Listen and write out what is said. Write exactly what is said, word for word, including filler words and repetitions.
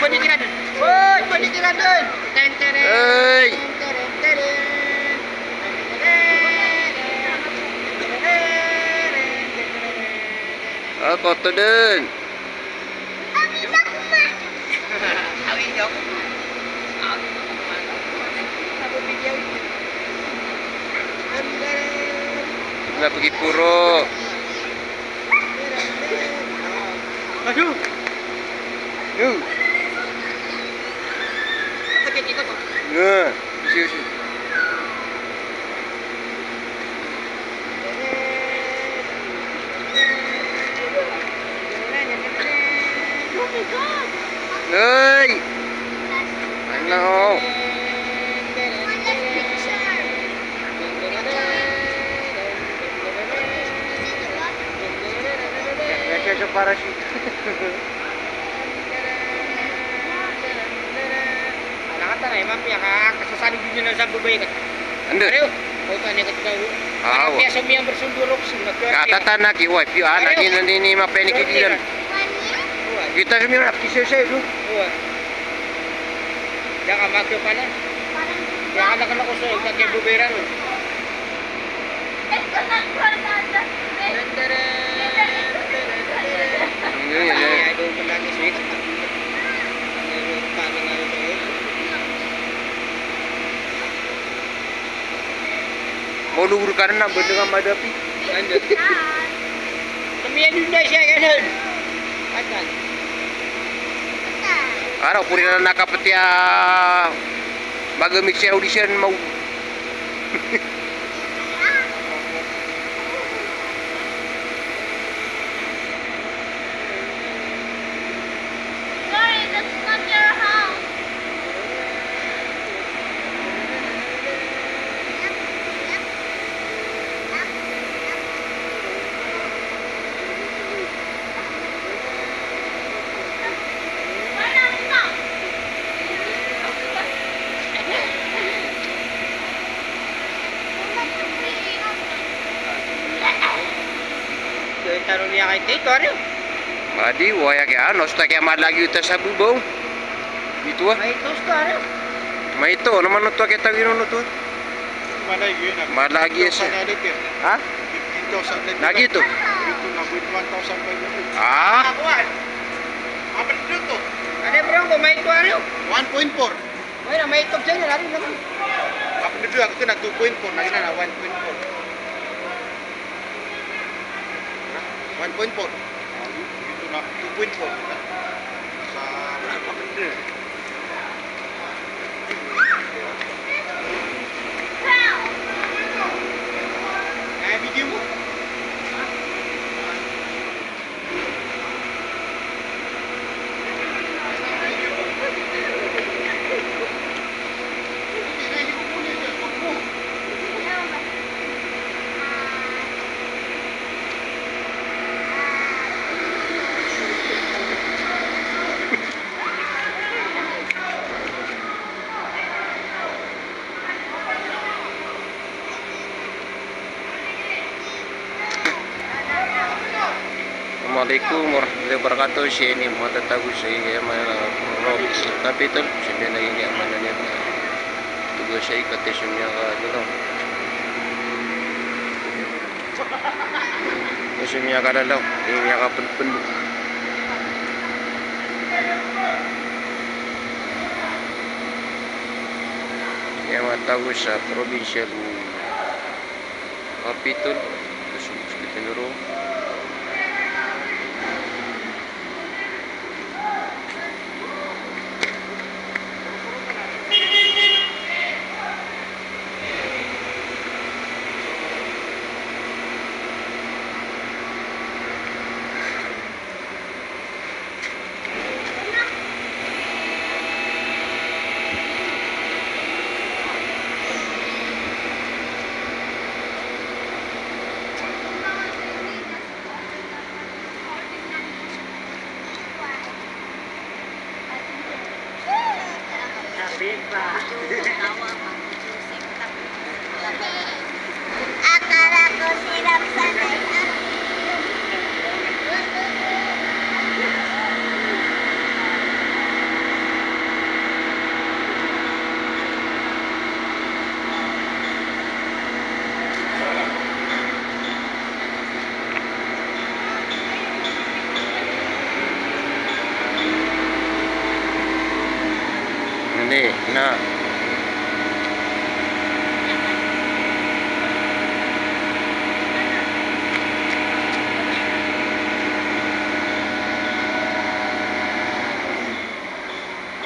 ikut di kiri. Oh, ikut di kiri dun. Ten ten. Hei. Oh, kotor dun. Nggak pergi puro. Aduh. Yuh. Sakit kita kok. Nah, usi usi. Oh my god. Hei. Ano? Sa parachute. Nakata na imam ya kasasali din na sa bubay ka. Ando. Ayo, kota ni ka daw. Ah, Kaya sa miyang bersundurok sila. Katata na ki wife yu anak ni ni ni mapeni ki dilan. Kita semua nak kisah saya tu. Jangan makyo pa na. Jangan na kana ko sa kaya bubayran. Ya ya ya. Aduh menangis weh. Mau lugur karena berdengar madapi. Lanjut. Kemian Indonesia kan. Akan. Araw purina nakapetia baga mixer audition mau. Taruh niya kay Tito, ano? Madi, waya kaya, nosta kaya malagi uta sa bubaw. Itu ah. May tosto, ano? May ito, naman ito kaya tawin ano ito? Malagi yun. Malagi siya. Ha? fifteen thousand. Lagi ito? Ito na with one thousand five hundred. Ah? Kakuan. Apa dito? Ano bro, kung may ito, ano? one point four. May na, may ito siya, lalo naman. Apa dito ako na two point four, na na one point four. one point four. Ito na two point four. Sa apa dito? Ay, video mo. Assalamualaikum warahmatullahi wabarakatuh. Saya ini Muhammad Tagu saya mana Robis Capital. Saya lagi ni mana ni tugas saya kata semua kalau semua kada law ini akan pendu yang tahu sa provincial capital seperti nuru. Akala ko sirap sanay. Ni, na.